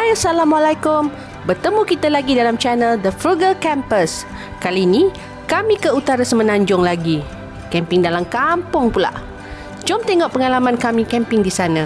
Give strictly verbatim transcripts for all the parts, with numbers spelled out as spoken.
Hai, Assalamualaikum. Bertemu kita lagi dalam channel The Frugal Campers. Kali ini, kami ke utara Semenanjung lagi. Camping dalam kampung pula. Jom tengok pengalaman kami camping di sana.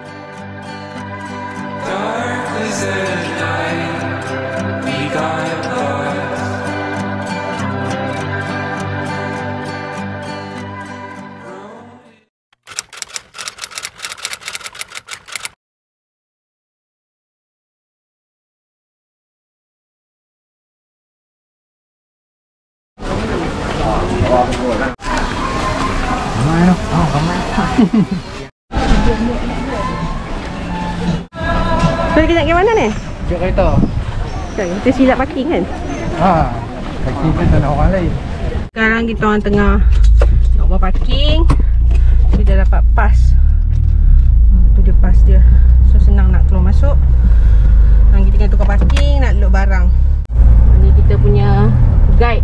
So, kita nak ke mana ni? Ke kereta. Kita silap parking kan? Ha, parking kan tak ada orang lain. Sekarang kita orang tengah nak buat parking. Kita dah dapat pas. Hmm, tu dia pas dia. So senang nak keluar masuk. Dan kita kena tukar parking, nak load barang. Ni kita punya guide.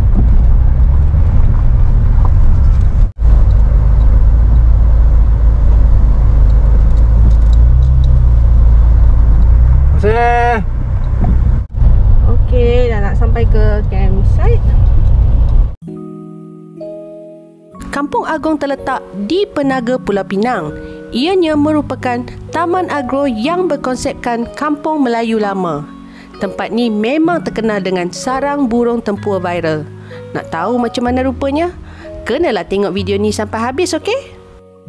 Okey, dah nak sampai ke campsite. Kampung Agong terletak di Penaga, Pulau Pinang. Ianya merupakan taman agro yang berkonsepkan kampung Melayu lama. Tempat ni memang terkenal dengan sarang burung tempur viral. Nak tahu macam mana rupanya? Kenalah tengok video ni sampai habis, okey?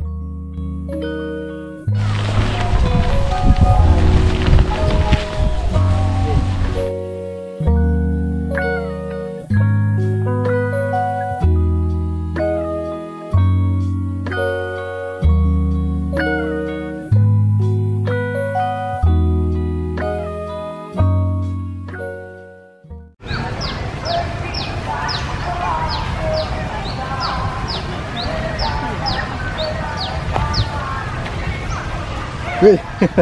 Hey.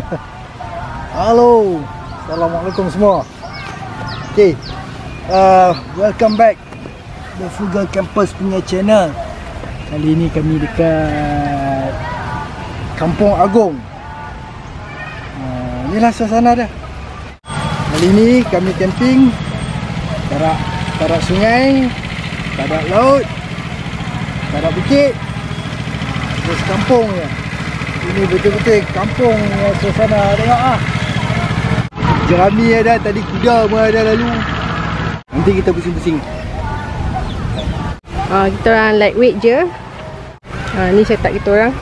Halo, Assalamualaikum semua. Okay, uh, welcome back The Frugal Campers punya channel. Kali ini kami dekat Kampung Agong. uh, Inilah suasana dia. Kali ini kami camping tarak, tarak sungai, tarak laut, tarak bukit, terus kampung je. Ini betul-betul kampung suasana, tengok ah. Jerami ada, tadi kuda pun ada lalu. Nanti kita pusing-pusing. Ah, kita orang lightweight je. Ah, ni setup kita orang.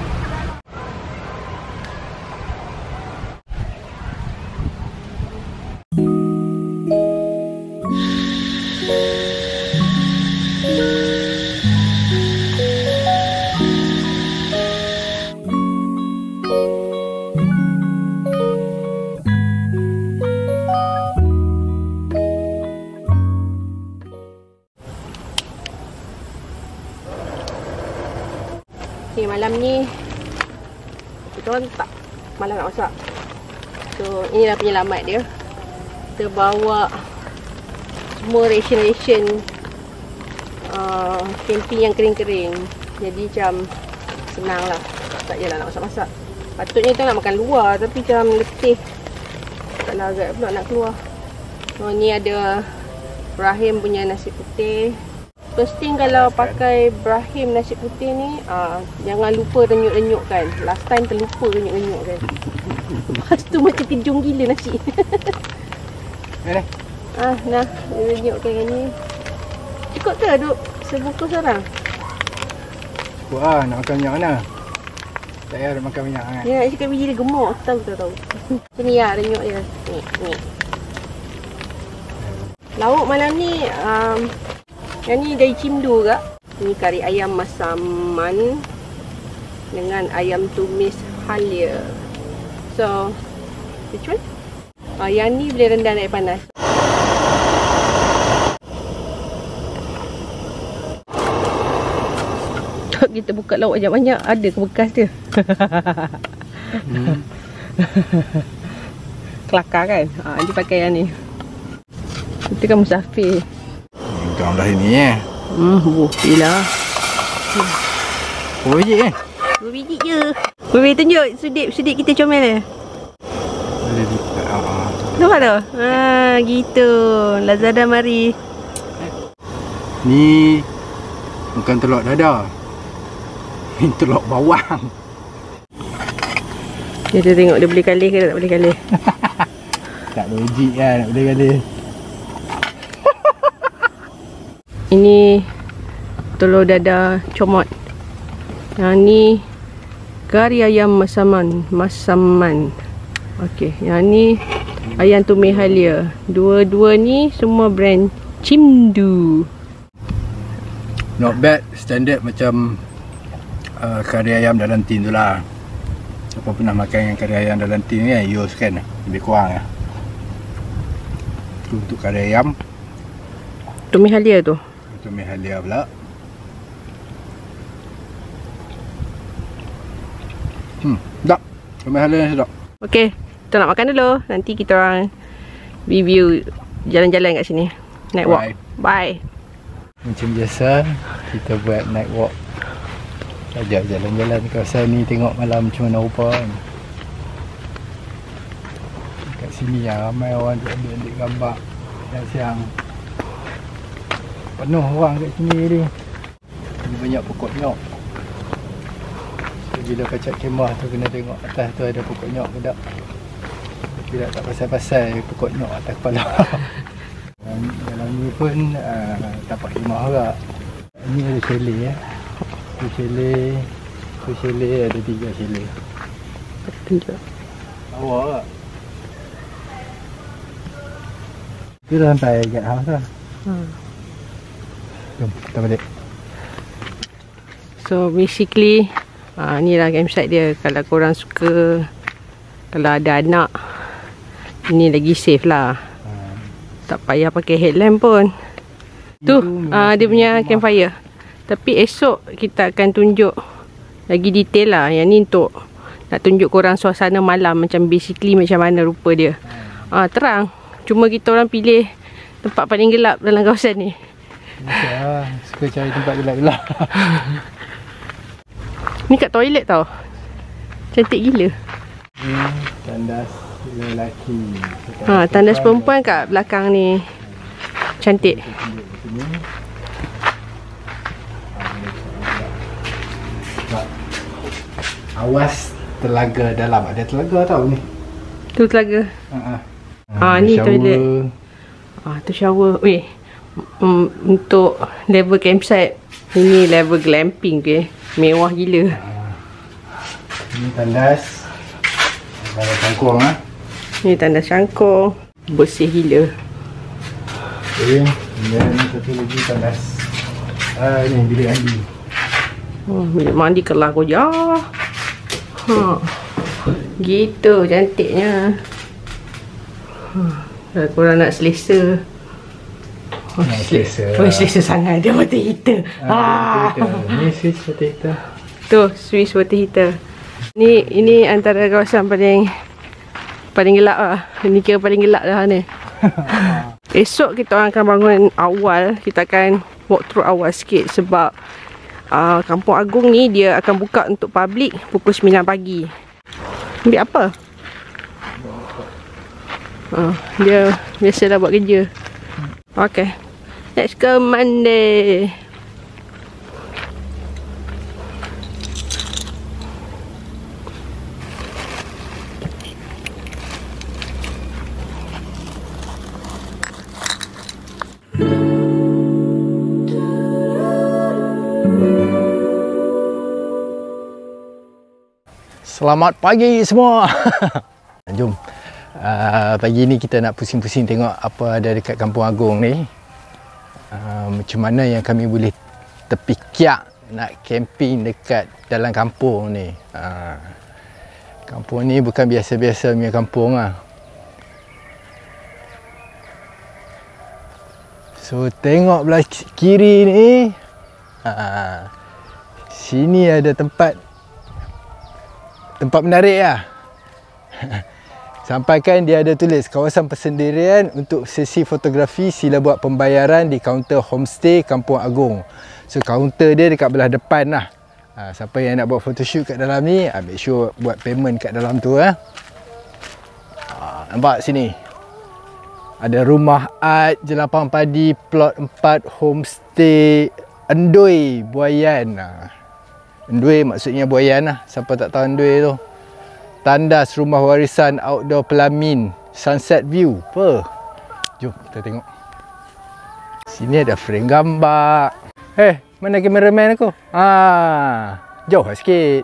Okay, malam ni kita orang tak malam nak masak. So inilah penyelamat dia. Kita bawa semua ration-ration uh, camping yang kering-kering. Jadi macam senang lah, tak payahlah nak masak-masak. Patutnya kita nak makan luar, tapi macam letih, tak larat pula nak keluar. So ni ada Brahim punya nasi putih. First thing kalau pakai Brahim nasi putih ni, ah, jangan lupa renyuk-renyuk kan. Last time terlupa renyuk-renyuk kan. Lepas tu macam kejung gila nasi. Mana? Ah, nah, renyukkan yang ni. Cukup ke duk sebungkus orang? Cukup lah, nak makan minyak mana? Tak payah nak makan minyak kan? Ya, nak cakap biji dia gemuk. Tahu tak tahu. Sini lah renyuk dia. Ni, ni. Lauk malam ni, um, yang ni dari Cimdu kak. Ni kari ayam masaman dengan ayam tumis halia. So, which one? Ah, yang ni boleh rendam air panas. Kita buka lauk banyak-banyak, ada ke bekas dia? hmm. Kelakar kan? Ah, dia pakai yang ni. Kita kan musafir. Kau dah ini eh. Hmm, buh, gila. Berapa biji eh? Dua biji je. Boleh tunjuk sudip-sudip kita comel dia. Boleh buka. Nampak tu? Ha, gitu. Lazada mari. Ni bukan telur dadah. Ni telur bawang. Kita tengok dia boleh kalih ke tak boleh kalih. Tak logik kan nak boleh kalih. Ini telur dadah comot. Yang ni kari ayam masaman, masaman. Okey, yang ni ayam tumis halia. Dua-dua ni semua brand Cimdu. Not bad, standard macam uh, kari ayam dalam tin tu lah. Siapa pernah makan yang kari ayam dalam tin ni kan, Yos kan, lebih kurang lah. Tu untuk kari ayam. Tumis halia tu. Tumis halia pula. Hmm, sedap. Tumis halia ni sedap. Okey, kita nak makan dulu. Nanti kita orang review jalan-jalan kat sini. Night walk. Bye. Bye. Macam biasa, kita buat night walk. Saja jalan-jalan kawasan ni, tengok malam macam mana rupa kan. Kat sini lah, ramai orang ambil-ambil gambar siang-siang. Penuh orang kat sini ni. Ini banyak pokok nyok. So, bila kacak kemah tu kena tengok atas tu ada pokok nyok ke tak. Tapi tak pasal-pasal pokok nyok atas kepala. Dan dalam ni pun uh, dapat kemah juga. Ini ada chalet ya. Tu chalet, tu chalet ada tiga chalet. Tunjuk. Awak tak? Dia dah sampai guest house lah. Hmm. Jom, kita balik. So basically uh, ni lah campsite dia. Kalau korang suka, kalau ada anak, ini lagi safe lah. Hmm. Tak payah pakai headlamp pun. Tu uh, dia punya campfire. Tapi esok kita akan tunjuk lagi detail lah. Yang ni untuk nak tunjuk korang suasana malam. Macam basically macam mana rupa dia. Ah, terang. Cuma kita orang pilih tempat paling gelap dalam kawasan ni. Biasa lah. Suka cari tempat gelap-gelap. Ni kat toilet tau. Cantik gila. Hmm, tandas lelaki. Ha, tandas perempuan kat belakang ni. Cantik. Awas telaga dalam. Ada telaga tau ni. Tu telaga. Ha, ha ni toilet. Ah, tu shower. Weh. Um, untuk level campsite, ini level glamping ke. Mewah gila. Ini tandas. Tandas cangkung ah. Ni tandas cangkung. Bersih gila. Okay. Dan satu lagi tandas. Ah, ni bilik mandi. Oh, bilik mandi kelas kojah. Ha. Gitu cantiknya. Ha. Kalau korang nak selesa. Oh, nak selesa. Oh, selesa sangat. Dia water heater. Ah, water heater. Ni switch water heater. Tu, switch water heater. Ni, ini antara kawasan paling paling gelap lah. Ini kira paling gelap dah ni. Esok kita orang akan bangun awal. Kita akan walk through awal sikit. Sebab uh, Kampung Agung ni dia akan buka untuk public pukul sembilan pagi. Ambil apa? Uh, dia biasa dah buat kerja. Okay, let's go Monday. Selamat pagi semua. Jom. Uh, pagi ni kita nak pusing-pusing tengok apa ada dekat Kampung Agung ni. Uh, macam mana yang kami boleh terpikiak nak camping dekat dalam kampung ni. Uh, kampung ni bukan biasa-biasa punya kampung lah. So tengok belah kiri ni. Uh, sini ada tempat tempat menarik lah. Sampaikan dia ada tulis kawasan persendirian untuk sesi fotografi, sila buat pembayaran di kaunter homestay Kampung Agung. So kaunter dia dekat belah depan lah. Ha, siapa yang nak buat photoshoot kat dalam ni, ha, make sure buat payment kat dalam tu. Ha. Ha, nampak sini. Ada rumah art, jelapang padi, plot empat, homestay Endoi Buayan. Endoi maksudnya Buayan lah. Siapa tak tahu Endoi tu. Tandas rumah warisan outdoor Pelamin, sunset view. Apa? Jom kita tengok. Sini ada frame gambar. Eh, hey, mana kameraman aku? Ah, jauh lah sikit.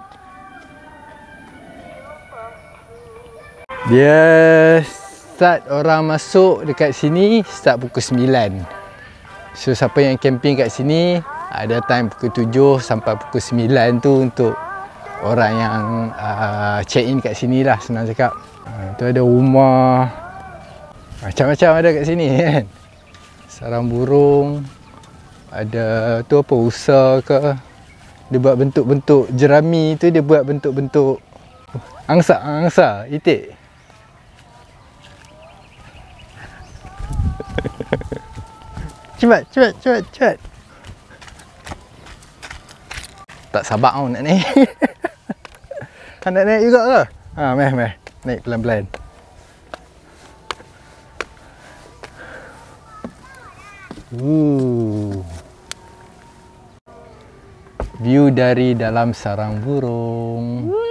Dia start orang masuk dekat sini start pukul sembilan. So siapa yang camping kat sini ada time pukul tujuh sampai pukul sembilan tu untuk orang yang uh, check in kat sini lah, senang cakap. Uh, tu ada rumah macam-macam ada kat sini kan. Sarang burung, ada tu apa, usa ke. Dia buat bentuk-bentuk jerami tu, dia buat bentuk-bentuk angsa-angsa, itik. Cepat, cepat, cepat, cepat. Tak sabar tau nak naik. Nak naik juga ke? Ha, meh, meh. Naik pelan-pelan. Uh. View dari dalam sarang burung. Uh.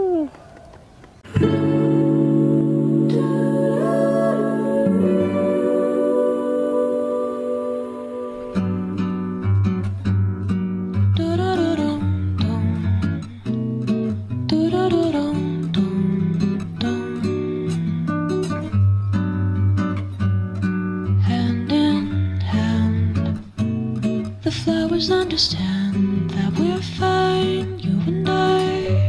Understand that we're fine, you and I.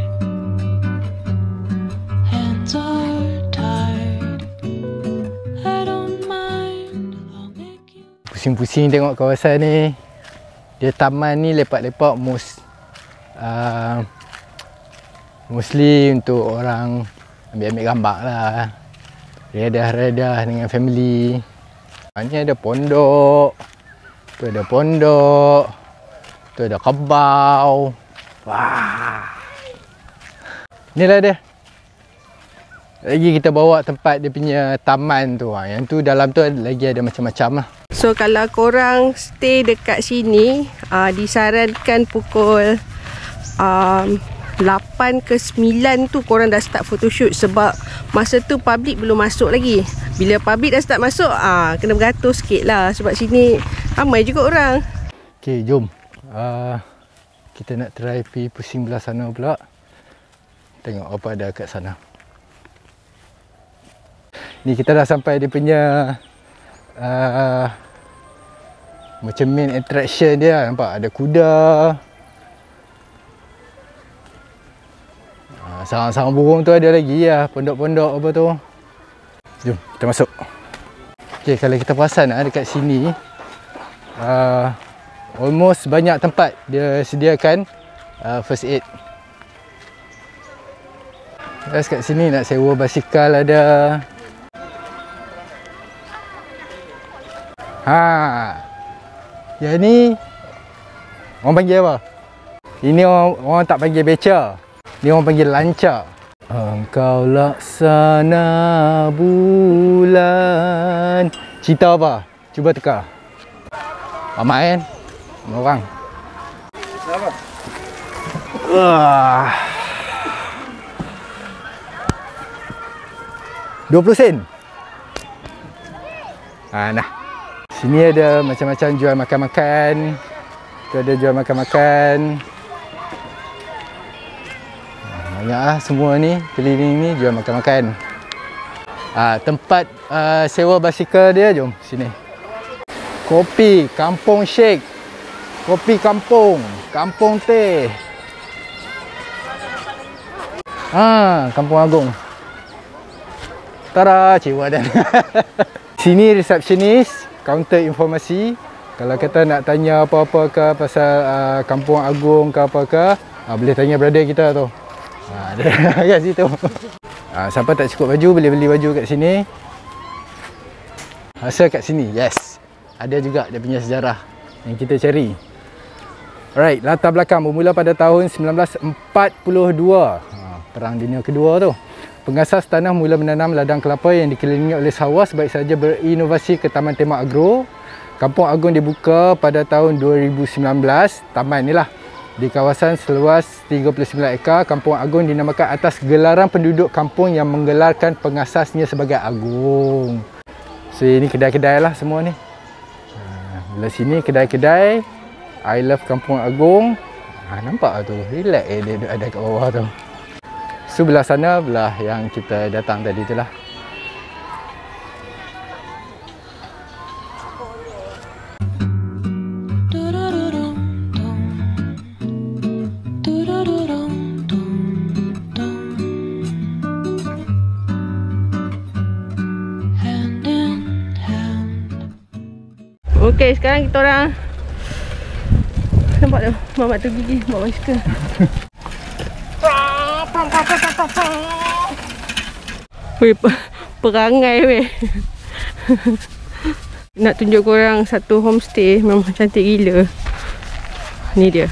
Hands are tied. I don't mind. I'll make you. Pusing-pusing tengok kawasan ni. Dia taman ni lepak-lepak most uh, mostly untuk orang ambil-ambil gambar lah. Redah-redah dengan family. Ni ada pondok. Tu ada pondok. Tu ada kebau. Wah. Inilah dia. Lagi kita bawa tempat dia punya taman tu. Yang tu dalam tu lagi ada macam-macam lah. So kalau korang stay dekat sini, uh, disarankan pukul um, lapan ke sembilan tu korang dah start photoshoot. Sebab masa tu public belum masuk lagi. Bila public dah start masuk, uh, kena beratur sikit lah. Sebab sini ramai juga orang. Okay, jom. Uh, kita nak try pergi pusing belah sana pula. Tengok apa ada kat sana. Ni kita dah sampai dia punya uh, macam main attraction dia. Nampak ada kuda. Uh, sarang-sarang burung tu ada lagi lah. Pondok-pondok apa tu. Jom kita masuk. Okay, kalau kita perasan uh, dekat sini uh, almost banyak tempat dia sediakan uh, first aid. Terus kat sini nak sewa basikal ada. Ha. Yang ni orang panggil apa? Ini orang, orang tak panggil beca. Ni orang panggil lancar. Engkau laksana bulan. Cerita apa? Cuba teka. Ramai kan? Orang. Kenapa? Wah. dua puluh sen. Ha, nah. Sini ada macam-macam jual makan-makan. Tu ada jual makan-makan. Banyaklah semua ni, keliling ni jual makan-makan. Ha, tempat uh, sewa basikal dia, jom sini. Kopi Kampung Sheikh. Kopi kampung, kampung teh. Ah, Kampung Agung. Tara, cewa dan. Sini resepsionis, kaunter informasi. Kalau kita nak tanya apa-apa ke pasal uh, Kampung Agung ke apa ke, uh, boleh tanya brother kita tu. Ha, dia kat situ. Ha, siapa tak cukup baju boleh beli baju kat sini. Rasa kat sini, yes. Ada juga dia punya sejarah yang kita cari. Alright, latar belakang bermula pada tahun sembilan belas empat puluh dua. Ha, Perang Dunia Kedua tu. Pengasas tanah mula menanam ladang kelapa yang dikelilingi oleh sawah sebaik saja berinovasi ke Taman Tema Agro. Kampung Agong dibuka pada tahun dua ribu sembilan belas. Taman inilah di kawasan seluas tiga puluh sembilan ekar. Kampung Agong dinamakan atas gelaran penduduk kampung yang menggelarkan pengasasnya sebagai Agong. So ini kedai-kedai lah semua ni. Belah sini kedai-kedai. I love Kampung Agong. Ha, nampak tu, relax eh dia ada kat bawah tu. So belah sana belah yang kita datang tadi tu lah. Okey, sekarang kita orang nampak tu, mamak tu gigi, mamak suka. Weh, perangai weh. Nak tunjuk korang satu homestay memang cantik gila. Ni dia.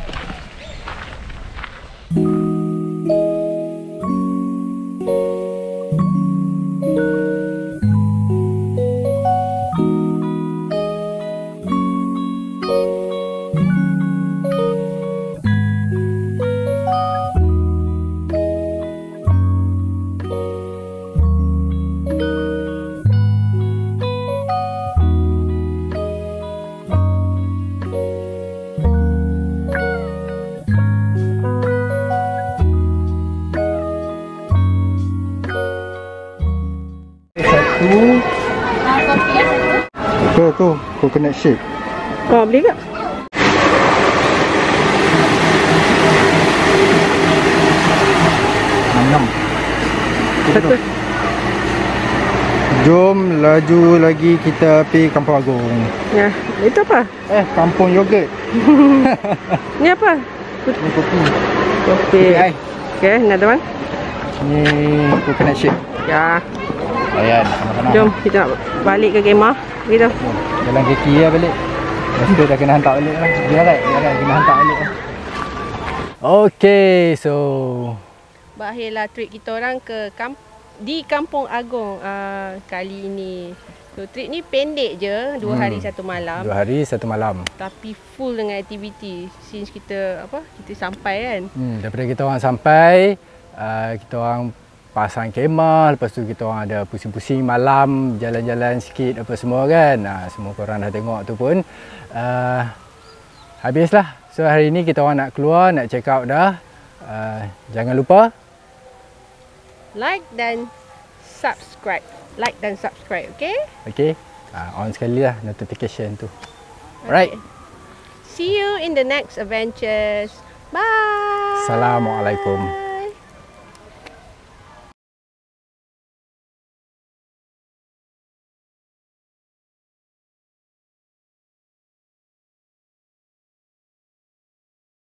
Apa tu? Coconut shake. Kau beli tak? enam. Satu. Jom laju lagi kita pergi Kampung Agong. Ya, itu apa? Eh, Kampung Yogurt. Ni apa? Ni kopi. Kopi. Ai. Okey, nak teman? Ni coconut shake. Ya. Ayan, panas-panas. Jom kita nak balik ke kemah. Gitu. Jalan kaki lah balik. Lepas tu dah kena hantar balik lah. Dia right, dia right, kena hantar balik lah. Okay, so Berakhirlah trip kita orang ke kamp di Kampung Agong uh, kali ini. So trip ni pendek je, dua hari Hmm. satu malam. dua hari satu malam. Tapi full dengan aktiviti since kita apa? Kita sampai kan. Hmm, daripada kita orang sampai, uh, kita orang pasang kemah, lepas tu kita orang ada pusing-pusing malam, jalan-jalan sikit apa semua kan. Ha, semua korang dah tengok tu pun. Uh, habislah. So hari ni kita orang nak keluar, nak check out dah. Uh, jangan lupa Like dan subscribe. Like dan subscribe, okay? okay, uh, on sekali lah notification tu. Alright. Okay. See you in the next adventures. Bye. Assalamualaikum.